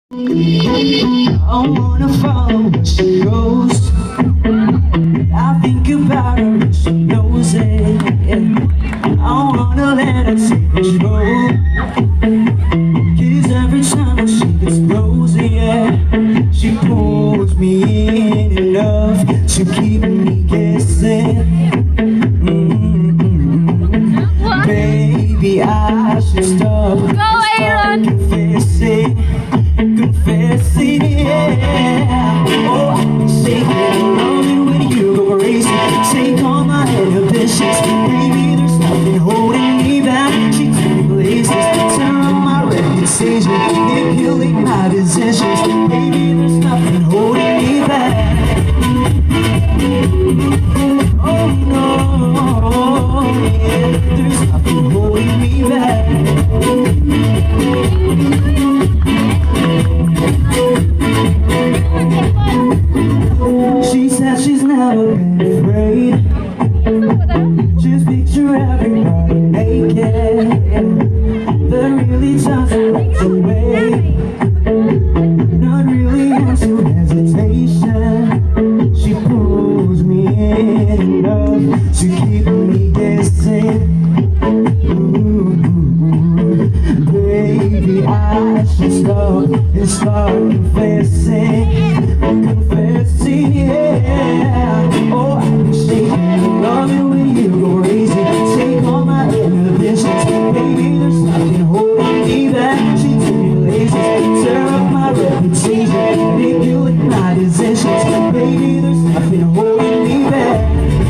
I wanna follow where she goes. I think about her and she knows it. I wanna let her take control. 'Cause every time she gets closer, yeah, she pulls me in enough to keep me guessing. Baby, I should stop confessing, yeah. Oh, I say I love it when you go crazy. Take all my inhibitions, baby. There's nothing holding me back. She took me places, tear up my reputation, manipulate my decisions, baby. There's nothing holding me back. Oh no, yeah. There's nothing holding me back. She said she's never been afraid. Just picture everybody naked. That really doesn't make away. Not really into hesitation. She pulls me in enough to keep me guessing. Baby, I should stop and start confessing, yeah. Oh, I say I love it when you go crazy. Take all my inhibitions, baby. There's nothing holding me back. She took me lazy, tear up my reputation, manipulate my decisions, baby. There's nothing holding me back.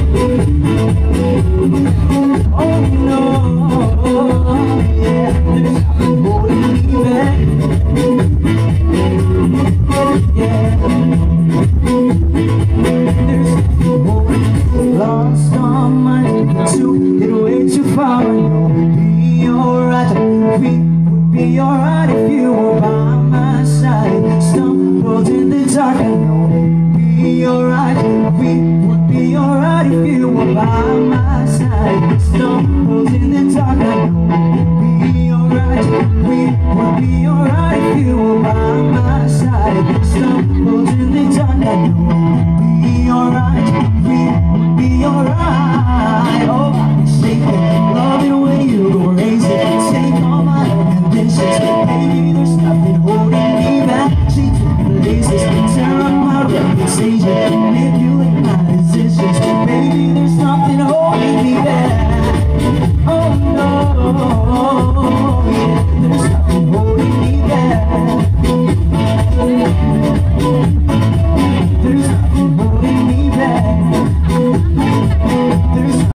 Oh no, yeah. There's nothing holding me back. Yeah. Lost on my to get way too far. We'd be alright. We would be alright if you were by my side. Stumbled in the dark. I know we'd be alright. We would be alright if you were by my side. Stumbled in the dark. I know we'd be alright. We would be alright if you were by my side. Stumbled in the dark. I know we'd be alright. Be alright. Oh, I say I love it when you go crazy. Take all my ambitions, baby. There's nothing holding me back. She took places, tear up my reputation, manipulate my decisions.